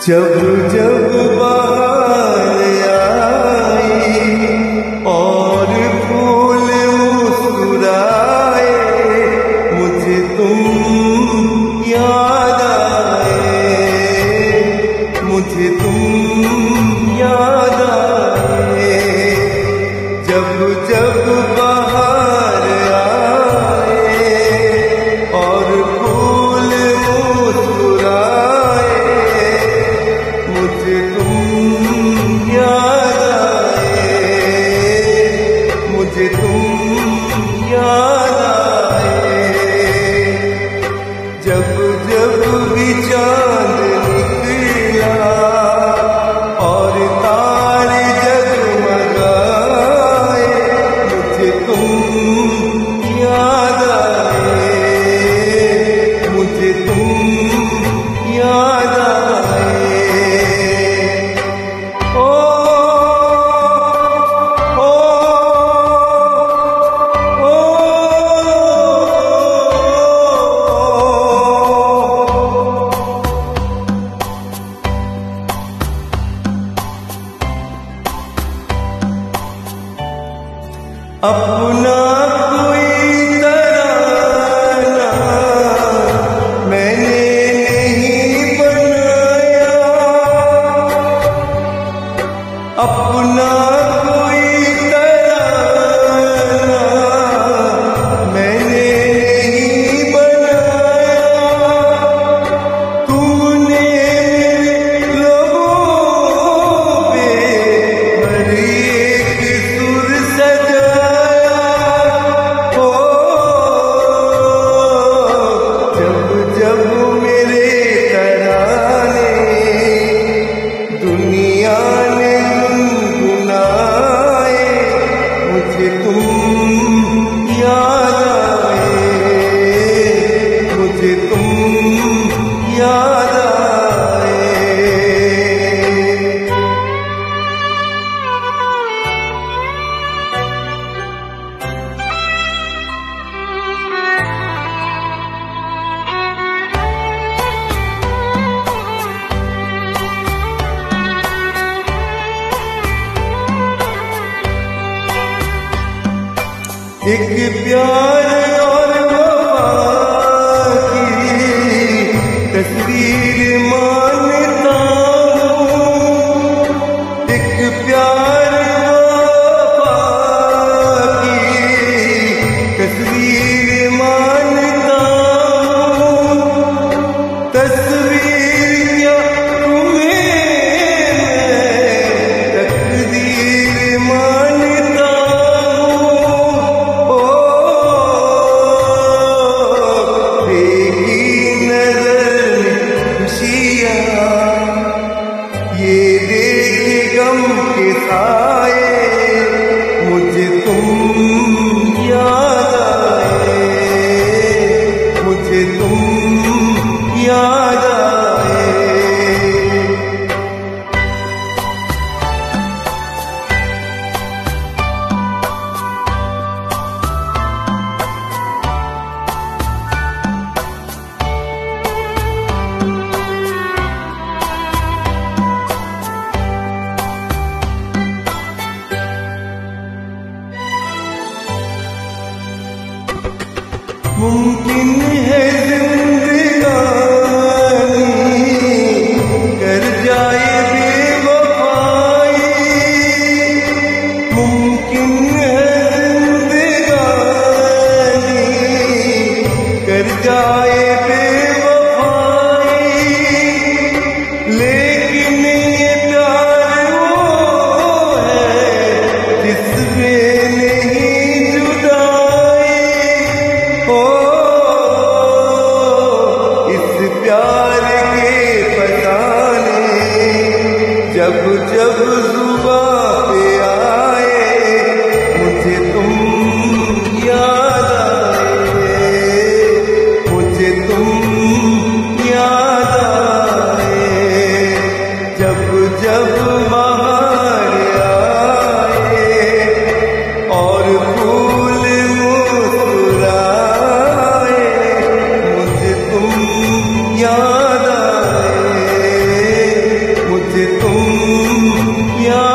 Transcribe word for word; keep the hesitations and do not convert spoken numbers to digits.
जब जब बहार आई और फूल मुस्कुराए, मुझे तुम याद आए, मुझे तुम याद आए। जब जब बहार आए और फूल मुस्कुराए, मुझे तुम याद आए, मुझे तुम याद आए। जब जब भी चांद निकला और तारे जगमगाए, मुझे तुम याद आए, मुझे तुम याद आए। ओ ओ ओ अपना कोई तराना मैंने नहीं बनाया, अपना कोई तराना मैंने नहीं बनाया। तुमने लोगों पे हर एक सुर सजाया। हो जब जब मेरे तराने दुनिया ने गुनगुनाए, मुझे तुम याद आए, मुझे तुम याद आए। एक प्यार और वफा की तस्वीर मानता हूँ, एक प्यार वफा की तस्वीर मानता हूँ। तस्वीर क्या तुम्हें मैं तकदीर मानता हूँ। ये देखे गम के साए, मुझे तुम याद आए, मुझे तुम याद आए। मुमकिन है जिंदगानी कर जाए बेवफाई, मुमकिन है जिंदगानी कर जाए बेवफाई। लेकिन ये प्यार वो है जिसमें नहीं जुदाई। हो इस प्यार के फसाने जब जब जुबां पे आए, मुझे तुम याद आए, मुझे प्यार